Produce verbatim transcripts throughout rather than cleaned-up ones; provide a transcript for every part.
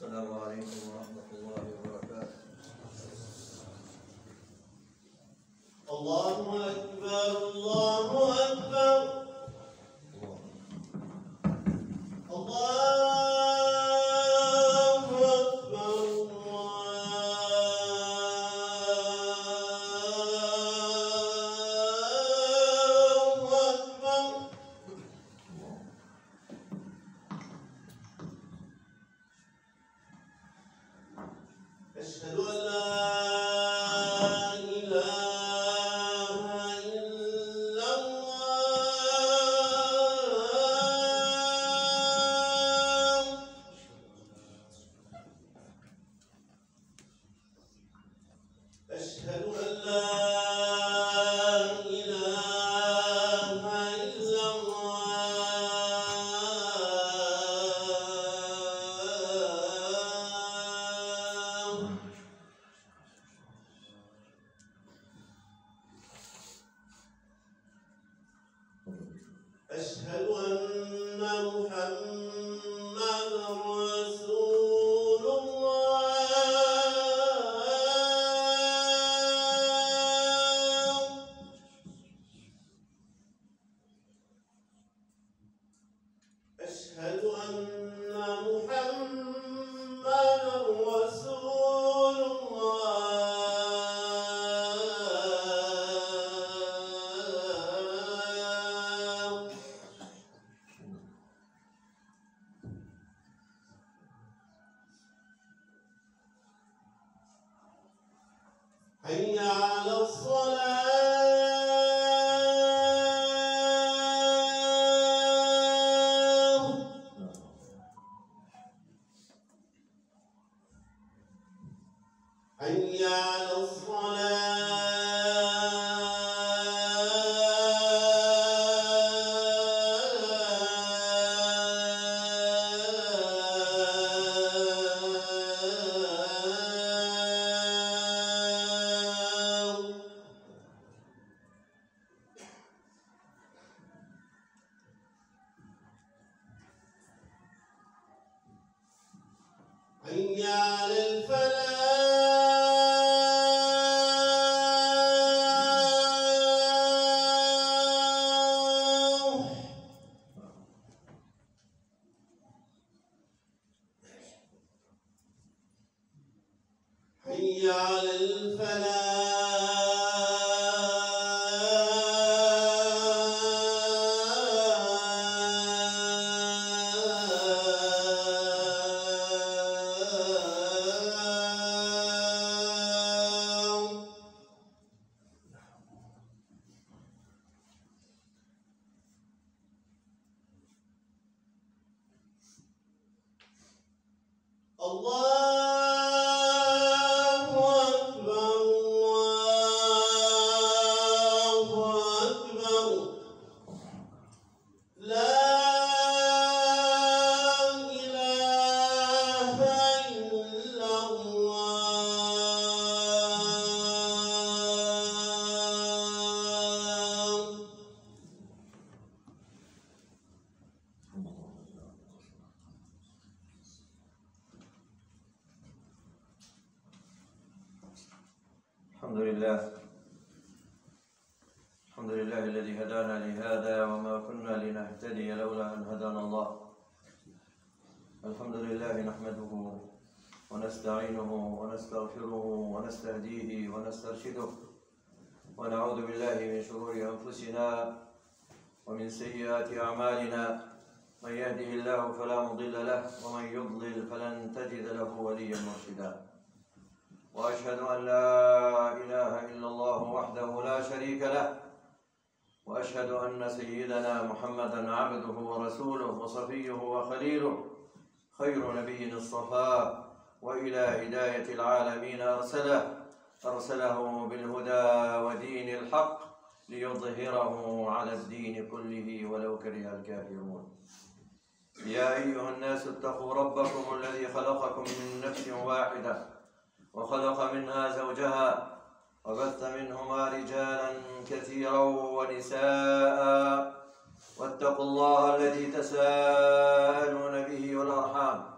السلام عليكم ورحمة الله وبركاته. الله أكبر الله أكبر الله أشهد أن لا إله إلا الله أشهد أن لا إله إلا الله أشهد أن محمدًا رسول الله أشهد أن محمدًا رسول الله حي على الصلاة حي على الصلاة حي على الفلاح حي على الفلاح الله أكبر الله أكبر لا إله إلا الله الحمد لله الحمد لله الذي هدانا لهذا وما كنا لنهتدي لولا أن هدانا الله. الحمد لله نحمده ونستعينه ونستغفره ونستهديه ونسترشده ونعوذ بالله من شرور أنفسنا ومن سيئات أعمالنا. من يهده الله فلا مضل له ومن يضلل فلن تجد له وليا مرشدا. وأشهد أن لا إله إلا الله وحده لا شريك له وأشهد أن سيدنا محمدًا عبده ورسوله وصفيه وخليله خير نبي اصطفاه وإلى هداية العالمين أرسله أرسله بالهدى ودين الحق ليظهره على الدين كله ولو كره الكافرون. يا أيها الناس اتقوا ربكم الذي خلقكم من نفس واحدة وخلق منها زوجها وبث منهما رجالا كثيرا ونساء واتقوا الله الذي تساءلون به والأرحام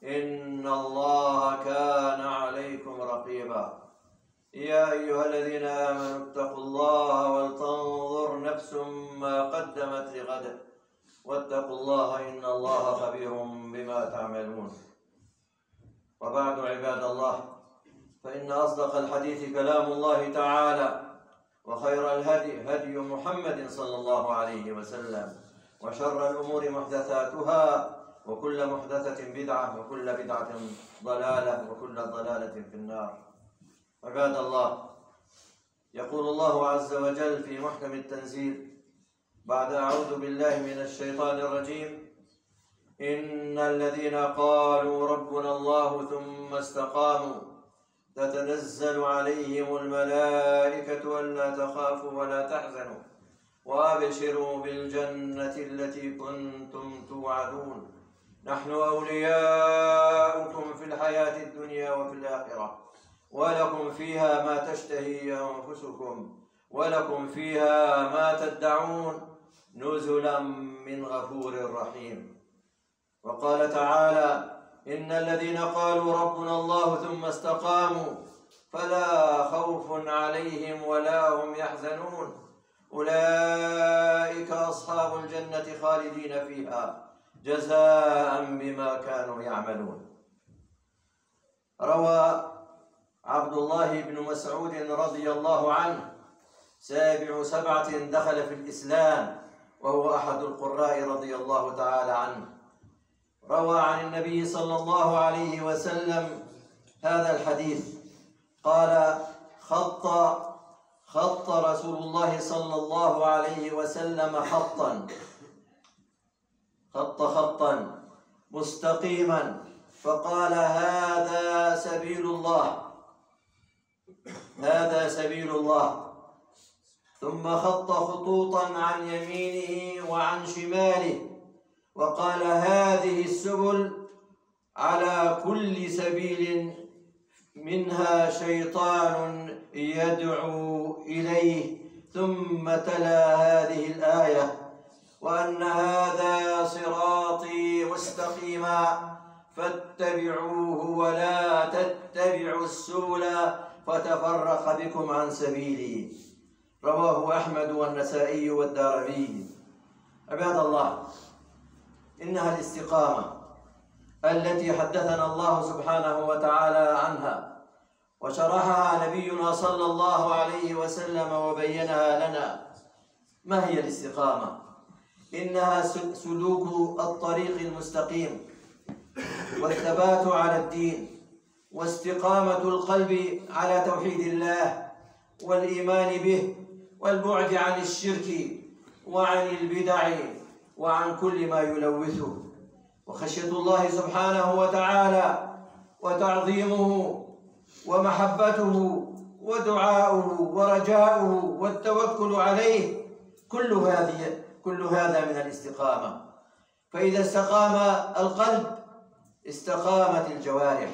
إن الله كان عليكم رقيبا. يا أيها الذين آمنوا اتقوا الله ولتنظر نفس ما قدمت لغد واتقوا الله إن الله خبير بما تعملون. وبعد عباد الله، فإن أصدق الحديث كلام الله تعالى، وخير الهدي هدي محمد صلى الله عليه وسلم، وشر الأمور محدثاتها، وكل محدثة بدعة، وكل بدعة ضلالة، وكل ضلالة في النار. عباد الله، يقول الله عز وجل في محكم التنزيل بعد أعوذ بالله من الشيطان الرجيم: إن الذين قالوا ربنا الله ثم استقاموا تتنزل عليهم الملائكة ألا تخافوا ولا تحزنوا وأبشروا بالجنة التي كنتم توعدون نحن أولياؤكم في الحياة الدنيا وفي الآخرة ولكم فيها ما تشتهي أنفسكم ولكم فيها ما تدعون نزلا من غفور رحيم. وقال تعالى: إن الذين قالوا ربنا الله ثم استقاموا فلا خوف عليهم ولا هم يحزنون أولئك أصحاب الجنة خالدين فيها جزاء بما كانوا يعملون. روى عبد الله بن مسعود رضي الله عنه سابع سبعة دخل في الإسلام، وهو أحد القراء رضي الله تعالى عنه، روى عن النبي صلى الله عليه وسلم هذا الحديث، قال: خط خط رسول الله صلى الله عليه وسلم خطا خط خطا مستقيما فقال: هذا سبيل الله هذا سبيل الله ثم خط خطوطا عن يمينه وعن شماله وقال: هذه السبل على كل سبيل منها شيطان يدعو إليه، ثم تلا هذه الآية: وأن هذا صراطي مستقيما فاتبعوه ولا تتبعوا السبل فتفرق بكم عن سبيلي. رواه أحمد والنسائي والدارمي. عباد الله، إنها الاستقامة التي حدثنا الله سبحانه وتعالى عنها وشرحها نبينا صلى الله عليه وسلم وبينها لنا. ما هي الاستقامة؟ إنها سلوك الطريق المستقيم والثبات على الدين واستقامة القلب على توحيد الله والإيمان به والبعد عن الشرك وعن البدع وعن كل ما يلوثه، وخشية الله سبحانه وتعالى وتعظيمه ومحبته ودعاؤه ورجاؤه والتوكل عليه، كل هذه كل هذا من الاستقامة. فإذا استقام القلب استقامت الجوارح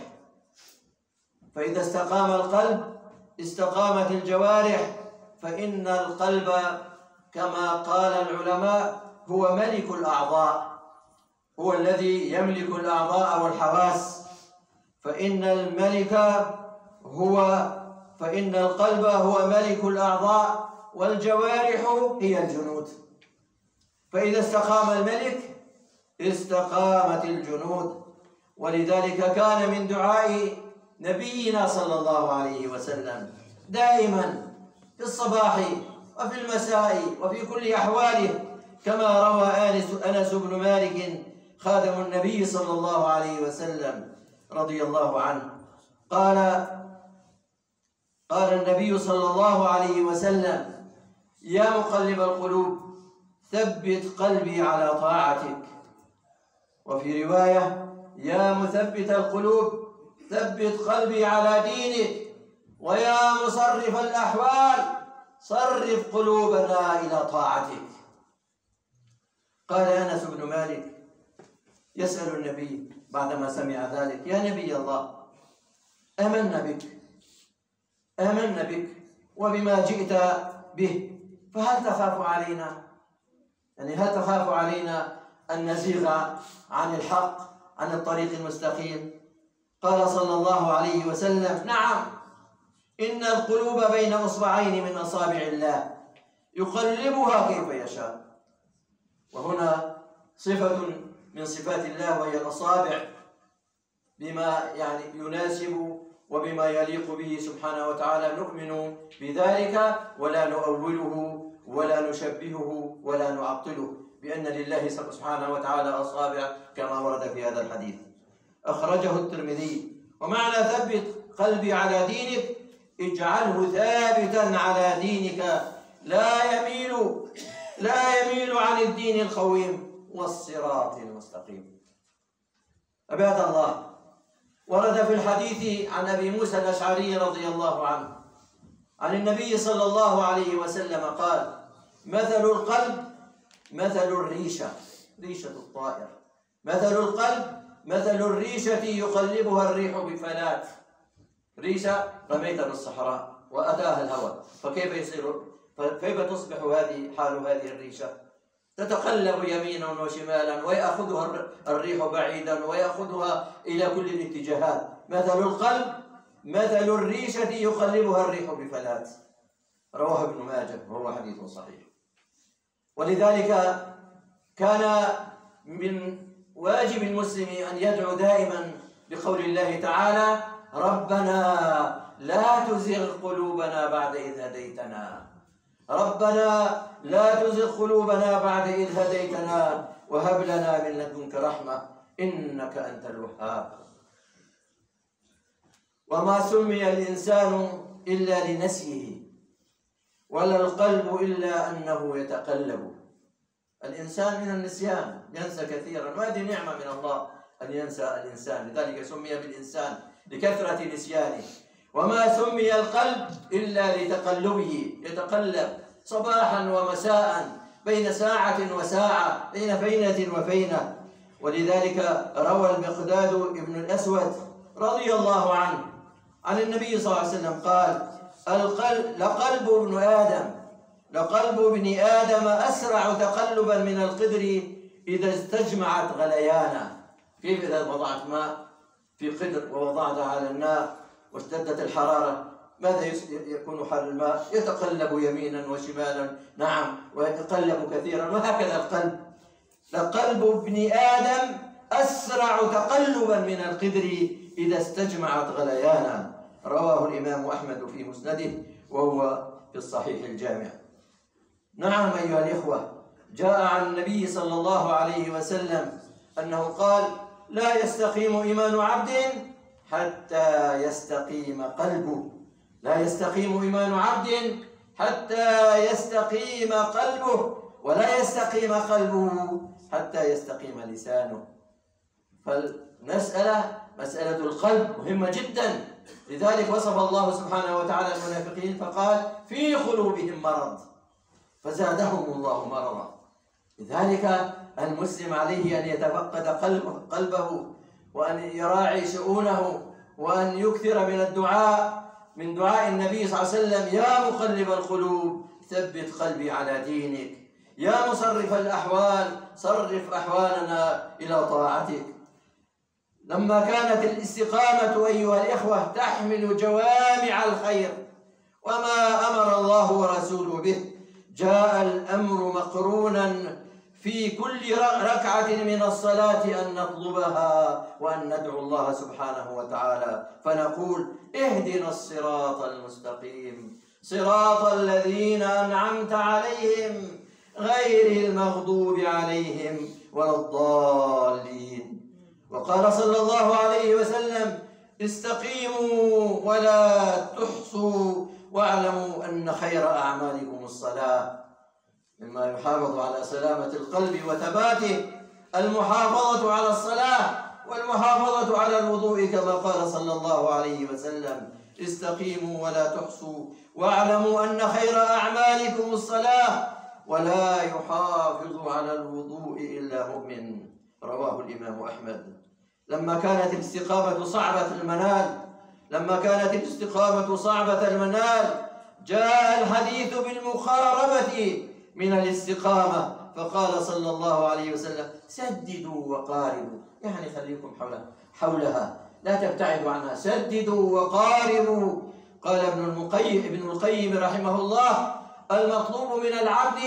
فإذا استقام القلب استقامت الجوارح فإن القلب كما قال العلماء هو ملك الأعضاء، هو الذي يملك الأعضاء والحواس، فإن الملك هو فإن القلب هو ملك الأعضاء والجوارح هي الجنود. فإذا استقام الملك استقامت الجنود. ولذلك كان من دعاء نبينا صلى الله عليه وسلم دائما في الصباح وفي المساء وفي كل أحواله، كما روى أنس بن مالك خادم النبي صلى الله عليه وسلم رضي الله عنه، قال قال النبي صلى الله عليه وسلم: يا مقلب القلوب ثبت قلبي على طاعتك. وفي رواية: يا مثبت القلوب ثبت قلبي على دينك، ويا مصرف الأحوال صرف قلوبنا إلى طاعتك. قال أنس بن مالك يسأل النبي بعدما سمع ذلك: يا نبي الله، آمنا بك آمنا بك وبما جئت به، فهل تخاف علينا؟ يعني هل تخاف علينا أن نزيغ عن الحق عن الطريق المستقيم. قال صلى الله عليه وسلم: نعم، إن القلوب بين أصبعين من أصابع الله يقلبها كيف يشاء. وهنا صفة من صفات الله وهي الأصابع، بما يعني يناسب وبما يليق به سبحانه وتعالى. نؤمن بذلك ولا نؤوله ولا نشبهه ولا نعطله، بأن لله سبحانه وتعالى أصابع كما ورد في هذا الحديث. أخرجه الترمذي. ومعنى ثبت قلبي على دينك اجعله ثابتا على دينك لا يميل لا يميل عن الدين القويم والصراط المستقيم. عباد الله، ورد في الحديث عن أبي موسى الأشعري رضي الله عنه عن النبي صلى الله عليه وسلم قال: مثل القلب مثل الريشة، ريشة الطائر، مثل القلب مثل الريشة يقلبها الريح بفلات. ريشة رميتها بالصحراء وأتاها الهواء، فكيف يصير كيف تصبح هذه حال هذه الريشة؟ تتقلب يمينا وشمالا، ويأخذها الريح بعيدا ويأخذها إلى كل الاتجاهات. مثل القلب مثل الريشة يقلبها الريح بفلات. رواه ابن ماجه وهو حديث صحيح. ولذلك كان من واجب المسلم أن يدعو دائما بقول الله تعالى: ربنا لا تزغ قلوبنا بعد إذ هديتنا، ربنا لا تزغ قلوبنا بعد إذ هديتنا وهب لنا من لدنك رحمة إنك أنت الوهاب. وما سمي الإنسان إلا لنسيه، ولا القلب إلا أنه يتقلب. الإنسان من النسيان ينسى كثيرا، وهذه نعمة من الله أن ينسى الإنسان، لذلك سمي بالإنسان لكثرة نسيانه. وما سمي القلب إلا لتقلبه، يتقلب صباحا ومساء بين ساعة وساعة، بين فينة وفينة. ولذلك روى المقداد ابن الأسود رضي الله عنه عن النبي صلى الله عليه وسلم قال: القلب لقلب ابن آدم لقلب ابن آدم أسرع تقلبا من القدر إذا استجمعت غليانا. كيف إذا وضعت ماء في قدر ووضعتها على النار واشتدت الحرارة، ماذا يكون حال الماء؟ يتقلب يمينا وشمالا، نعم، ويتقلب كثيرا. وهكذا القلب، لقلب ابن آدم أسرع تقلبا من القدر إذا استجمعت غليانا. رواه الإمام أحمد في مسنده وهو في الصحيح الجامع. نعم أيها الإخوة، جاء عن النبي صلى الله عليه وسلم أنه قال: لا يستقيم إيمان عبد حتى يستقيم قلبه، لا يستقيم إيمان عبد حتى يستقيم قلبه، ولا يستقيم قلبه حتى يستقيم لسانه. فالمسألة مسألة القلب مهمة جدا. لذلك وصف الله سبحانه وتعالى المنافقين فقال: في قلوبهم مرض فزادهم الله مرضا. لذلك المسلم عليه أن يتفقد قلبه, قلبه وأن يراعي شؤونه، وأن يكثر من الدعاء، من دعاء النبي صلى الله عليه وسلم: يا مقلب القلوب ثبت قلبي على دينك، يا مصرف الأحوال صرف أحوالنا إلى طاعتك. لما كانت الاستقامة أيها الإخوة تحمل جوامع الخير وما أمر الله ورسوله به، جاء الأمر مقرونا في كل ركعة من الصلاة أن نطلبها وأن ندعو الله سبحانه وتعالى، فنقول: اهدنا الصراط المستقيم صراط الذين أنعمت عليهم غير المغضوب عليهم ولا الضالين. وقال صلى الله عليه وسلم: استقيموا ولا تحصوا واعلموا أن خير أعمالكم الصلاة. مما يحافظ على سلامة القلب وثباته المحافظة على الصلاة والمحافظة على الوضوء، كما قال صلى الله عليه وسلم: استقيموا ولا تحصوا واعلموا أن خير أعمالكم الصلاة ولا يحافظ على الوضوء إلا مؤمن. رواه الإمام أحمد. لما كانت الاستقامة صعبة المنال لما كانت الاستقامة صعبة المنال جاء الحديث بالمقاربة من الاستقامة فقال صلى الله عليه وسلم سددوا وقاربوا، يعني خليكم حولها حولها لا تبتعدوا عنها، سددوا وقاربوا. قال ابن المقيم ابن القيم رحمه الله المطلوب من العبد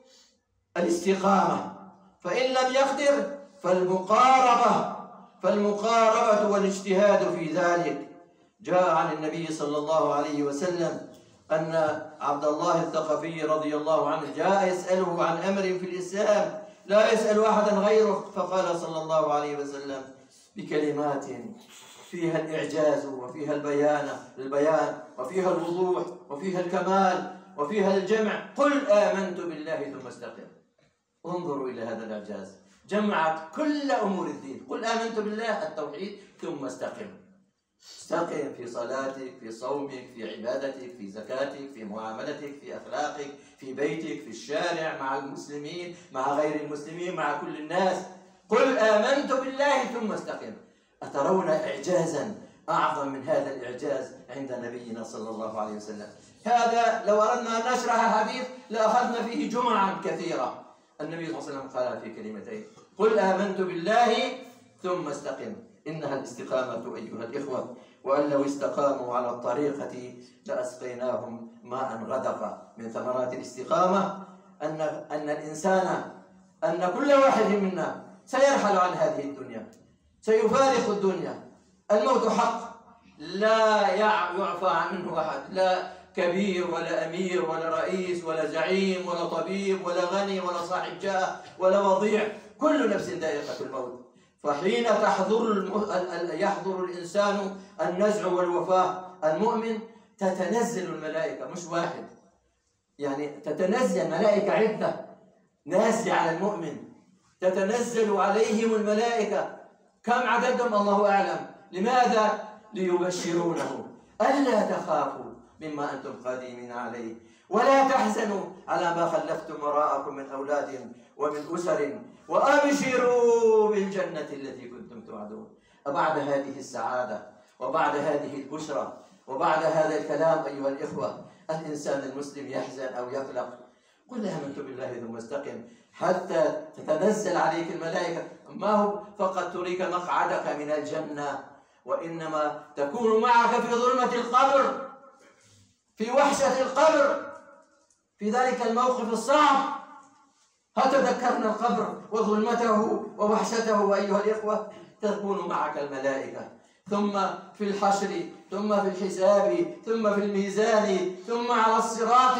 الاستقامة، فإن لم يقدر فالمقاربة فالمقاربة والاجتهاد في ذلك. جاء عن النبي صلى الله عليه وسلم أن عبد الله الثقفي رضي الله عنه جاء يسأله عن أمر في الإسلام لا يسأل أحدا غيره، فقال صلى الله عليه وسلم بكلمات فيها الإعجاز وفيها البيان البيان وفيها الوضوح وفيها الكمال وفيها الجمع: قل آمنت بالله ثم استقم. انظروا إلى هذا الإعجاز، جمعت كل أمور الدين. قل آمنت بالله التوحيد ثم استقم. استقم في صلاتك، في صومك، في عبادتك، في زكاتك، في معاملتك، في أخلاقك، في بيتك، في الشارع، مع المسلمين، مع غير المسلمين، مع كل الناس. قل آمنت بالله ثم استقم. أترون إعجازا أعظم من هذا الإعجاز عند نبينا صلى الله عليه وسلم؟ هذا لو أردنا أن نشرح الحديث لأخذنا فيه جمعا كثيرة. النبي صلى الله عليه وسلم قال في كلمتين: قل آمنت بالله ثم استقم. إنها الاستقامة أيها الإخوة، وأن لو استقاموا على الطريقة لأسقيناهم ماء غدقا. من ثمرات الاستقامة أن أن الإنسان أن كل واحد منا سيرحل عن هذه الدنيا، سيفارق الدنيا. الموت حق، لا يعفى منه أحد، لا كبير ولا أمير ولا رئيس ولا زعيم ولا طبيب ولا غني ولا صاحب جاه ولا وضيع، كل نفس ذائقة الموت. فحين تحضر الم... يحضر الإنسان النزع والوفاة المؤمن تتنزل الملائكة، مش واحد، يعني تتنزل ملائكة عدة نازلة على المؤمن، تتنزل عليهم الملائكة. كم عددهم الله أعلم. لماذا؟ ليبشرونه ألا تخافوا مما أنتم قادمين عليه، ولا تحزنوا على ما خلفتم وراءكم من أولاد ومن أسر، وأبشروا بالجنة التي كنتم توعدون. وبعد هذه السعادة وبعد هذه البشرى وبعد هذا الكلام أيها الإخوة، الإنسان المسلم يحزن أو يقلق؟ قل آمنت بالله ثم استقم حتى تتنزل عليك الملائكة. ما هو فقط تريك مقعدك من الجنة، وإنما تكون معك في ظلمة القبر، في وحشة القبر، في ذلك الموقف الصعب. هل تذكرنا القبر وظلمته ووحشته أيها الإخوة؟ تكون معك الملائكة، ثم في الحشر، ثم في الحساب، ثم في الميزان، ثم على الصراط،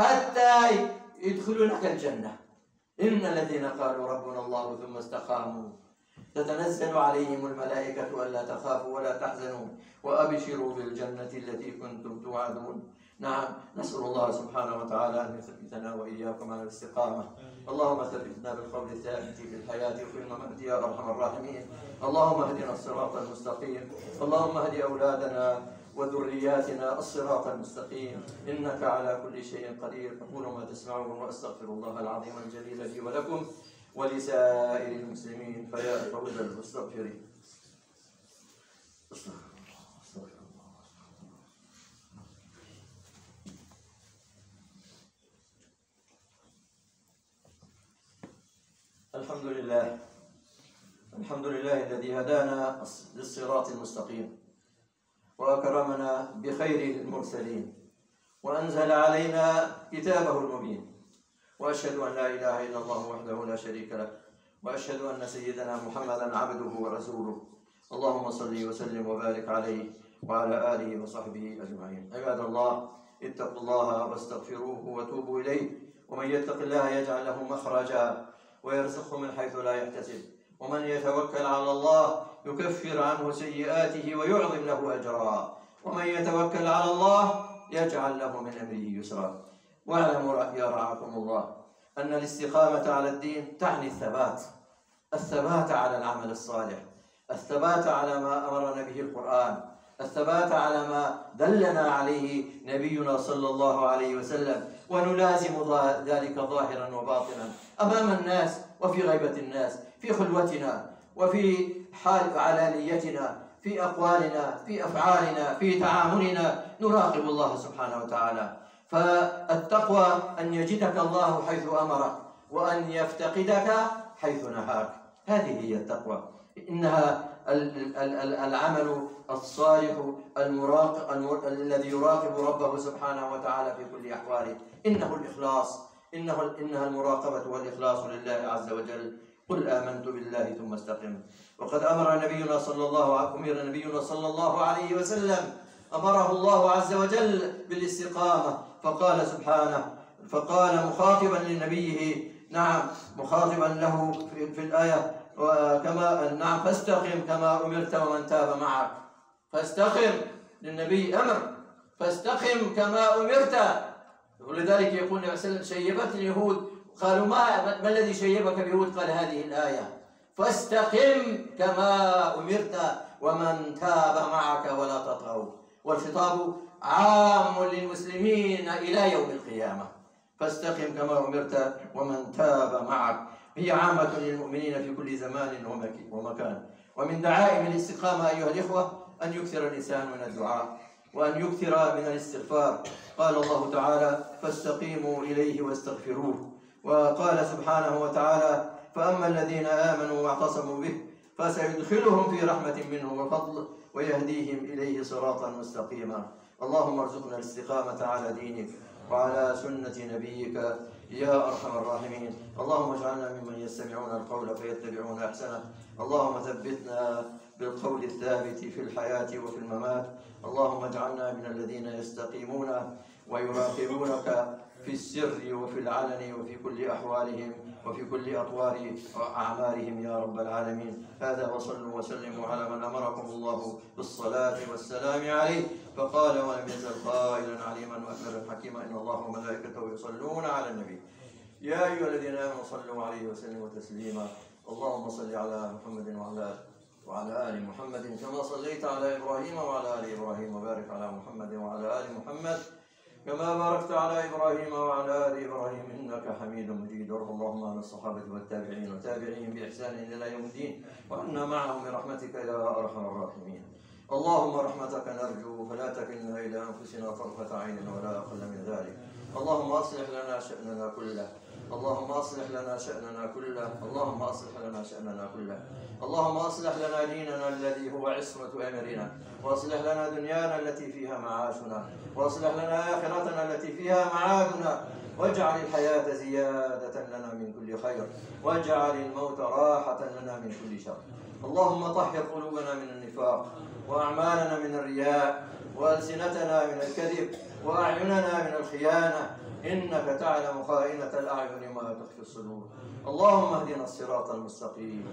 حتى يدخلونك الجنة. إن الذين قالوا ربنا الله ثم استقاموا تتنزل عليهم الملائكة ألا تخافوا ولا تحزنوا وأبشروا بالجنة التي كنتم توعدون. نعم، نسأل الله سبحانه وتعالى أن يثبتنا وإياكم على الاستقامة. اللهم ثبتنا بالقول الثابت في الحياة وفي الممات يا أرحم الراحمين. اللهم اهدنا الصراط المستقيم، اللهم اهد أولادنا وذرياتنا الصراط المستقيم، إنك على كل شيء قدير. أقول ما تسمعون وأستغفر الله العظيم الجليل لي ولكم ولسائر المسلمين، فيا فوز المستغفرين. الحمد لله الحمد لله الذي هدانا للصراط المستقيم، وأكرمنا بخير المرسلين، وأنزل علينا كتابه المبين. وأشهد أن لا إله إلا الله وحده لا شريك له، وأشهد أن سيدنا محمدا عبده ورسوله. اللهم صل وسلم وبارك عليه وعلى آله وصحبه أجمعين. عباد الله، اتقوا الله واستغفروه وتوبوا إليه، ومن يتق الله يجعل له مخرجا ويرزقه من حيث لا يحتسب، ومن يتوكل على الله يكفر عنه سيئاته ويعظم له أجرا، ومن يتوكل على الله يجعل له من أمره يسرا. واعلموا يا رعاكم الله أن الاستقامة على الدين تعني الثبات، الثبات على العمل الصالح، الثبات على ما أمرنا به القرآن، الثبات على ما دلنا عليه نبينا صلى الله عليه وسلم، ونلازم ذلك ظاهرا وباطنا أمام الناس وفي غيبة الناس، في خلوتنا وفي حال علانيتنا، في أقوالنا، في أفعالنا، في تعاملنا، نراقب الله سبحانه وتعالى. فالتقوى أن يجدك الله حيث أمرك، وأن يفتقدك حيث نهاك. هذه هي التقوى، إنها العمل الصالح المراقب الذي يراقب ربه سبحانه وتعالى في كل أحواله. إنه الإخلاص، إنه إنها المراقبة والإخلاص لله عز وجل. قل آمنت بالله ثم استقم. وقد أمر نبينا صلى الله أمر نبينا صلى الله عليه وسلم أمره الله عز وجل بالاستقامة، فقال سبحانه فقال مخاطبا لنبيه، نعم مخاطبا له في, في الآية كما نعم فاستقم كما أمرت ومن تاب معك. فاستقم للنبي أمر، فاستقم كما أمرت. ولذلك يقول النبي صلى الله عليه وسلم شيبت اليهود، قالوا ما, ما الذي شيبك بيهود؟ قال هذه الآية فاستقم كما أمرت ومن تاب معك ولا تطغوا. والخطاب عام للمسلمين إلى يوم القيامة. فاستقم كما أمرت ومن تاب معك هي عامة للمؤمنين في كل زمان ومكان. ومن دعائم الاستقامة أيها الإخوة أن يكثر الإنسان من الدعاء وأن يكثر من الاستغفار. قال الله تعالى فاستقيموا إليه واستغفروه. وقال سبحانه وتعالى فأما الذين آمنوا واعتصموا به فسيدخلهم في رحمة منه وفضل ويهديهم إليه صراطا مستقيما. اللهم ارزقنا الاستقامة على دينك وعلى سنة نبيك يا أرحم الراحمين. اللهم اجعلنا ممن يستمعون القول فيتبعون أحسنه. اللهم ثبتنا بالقول الثابت في الحياة وفي الممات. اللهم اجعلنا من الذين يستقيمون ويراقبونك في السر وفي العلن وفي كل أحوالهم وفي كل أطوار أعمارهم يا رب العالمين. هذا وصلوا وسلموا على من أمركم الله بالصلاة والسلام عليه، فقال ولم يزل قائلا عليما وأكبر حكيما إن الله وملائكته يصلون على النبي يا أيها الذين آمنوا صلوا عليه وسلموا تسليما. اللهم صل على محمد وعلى وعلى آل محمد كما صليت على إبراهيم وعلى آل إبراهيم، وبارك على محمد وعلى آل محمد كما باركت على إبراهيم وعلى آل إبراهيم إنك حميد مجيد. وارض اللهم عن الصحابة والتابعين وتابعيهم بإحسان إلى يوم الدين وعنا معهم برحمتك يا أرحم الراحمين. اللهم رحمتك نرجو فلا تكلنا إلى أنفسنا طرفة عين ولا أقل من ذلك. اللهم أصلح لنا شأننا كله، اللهم أصلح لنا شأننا كله، اللهم أصلح لنا شأننا كله. اللهم أصلح لنا ديننا الذي هو عصمة أمرنا، وأصلح لنا دنيانا التي فيها معاشنا، وأصلح لنا آخرتنا التي فيها معادنا، واجعل الحياة زيادة لنا من كل خير، واجعل الموت راحة لنا من كل شر. اللهم طهر قلوبنا من النفاق، وأعمالنا من الرياء، وألسنتنا من الكذب، وأعيننا من الخيانة، إنك تعلم خائنة الأعين وما تخفي الصدور. اللهم اهدنا الصراط المستقيم،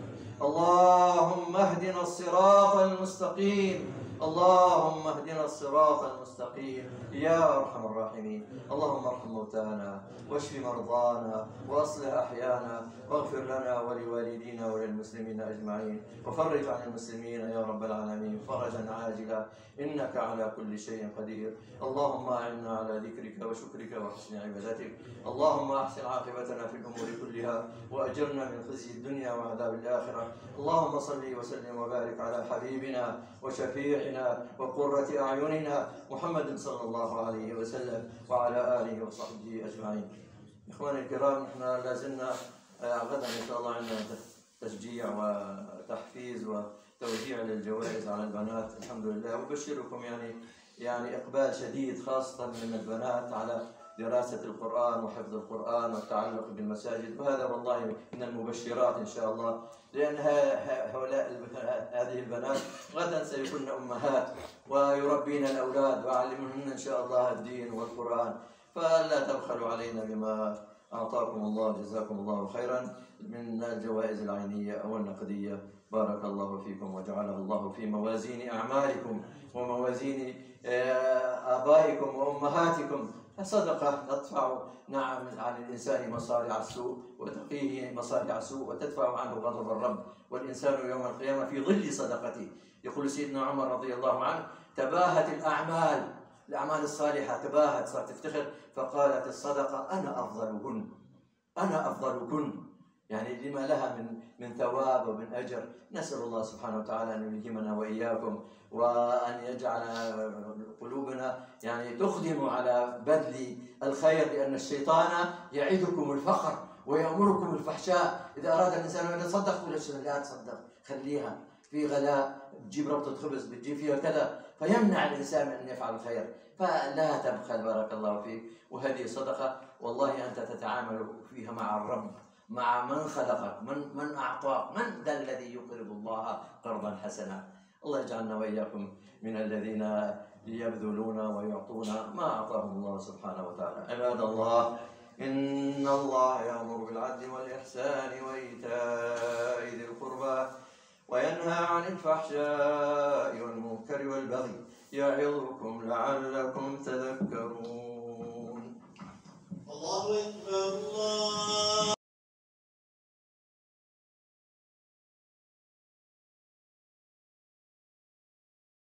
اللهم اهدنا الصراط المستقيم، اللهم اهدنا الصراط المستقيم يا أرحم الراحمين. اللهم ارحم موتانا واشف مرضانا وأصلح أحيانا واغفر لنا ولوالدينا وللمسلمين أجمعين، وفرج عن المسلمين يا رب العالمين فرجا عاجلا إنك على كل شيء قدير. اللهم أعنا على ذكرك وشكرك وحسن عبادتك. اللهم أحسن عاقبتنا في الأمور كلها وأجرنا من خزي الدنيا وعذاب الآخرة. اللهم صل وسلم وبارك على حبيبنا وشفيعنا وقرة أعيننا محمد صلى الله عليه وسلم وعلى آله وصحبه أجمعين. إخواني الكرام، احنا لازلنا غدا إن شاء الله عندنا تشجيع وتحفيز وتوزيع للجوائز على البنات الحمد لله. وبشركم يعني يعني إقبال شديد خاصة من البنات على دراسة القرآن وحفظ القرآن والتعلق بالمساجد، وهذا والله من المبشرات إن شاء الله، لأن هؤلاء هذه البنات غدا سيكون أمهات ويربين الأولاد ويعلمهن إن شاء الله الدين والقرآن، فلا تبخلوا علينا بما أعطاكم الله. جزاكم الله خيرا من الجوائز العينية أو النقدية. بارك الله فيكم وجعله الله في موازين أعمالكم وموازين آبائكم وأمهاتكم. الصدقة تدفع نعم عن الإنسان مصارع السوء وتقيه مصارع السوء وتدفع عنه غضب الرب، والإنسان يوم القيامة في ظل صدقته. يقول سيدنا عمر رضي الله عنه تباهت الأعمال، الأعمال الصالحة تباهت، صارت تفتخر، فقالت الصدقة أنا أفضلكن، أنا أفضلكن. يعني لما لها من من ثواب ومن أجر. نسأل الله سبحانه وتعالى أن يلهمنا وإياكم، وأن يجعل قلوبنا يعني تخدم على بذل الخير، لأن الشيطان يعدكم الفقر ويأمركم الفحشاء. إذا أراد الإنسان أن يتصدق تقول لا تصدق، خليها في غلاء، بتجيب ربطة خبز، بتجيب فيها كذا، فيمنع الإنسان من أن يفعل الخير. فلا تبخل بارك الله فيك، وهذه صدقة والله أنت تتعامل فيها مع الرب، مع من خلقك، من من أعطاك، من ذا الذي يقرض الله قرضا حسنا. الله يجعلنا وإياكم من الذين يبذلون ويعطون ما أعطاهم الله سبحانه وتعالى. عباد الله، إن الله يأمر بالعدل والإحسان وإيتاء ذي القربى وينهى عن الفحشاء والمنكر والبغي يعظكم لعلكم تذكرون. الله أكبر الله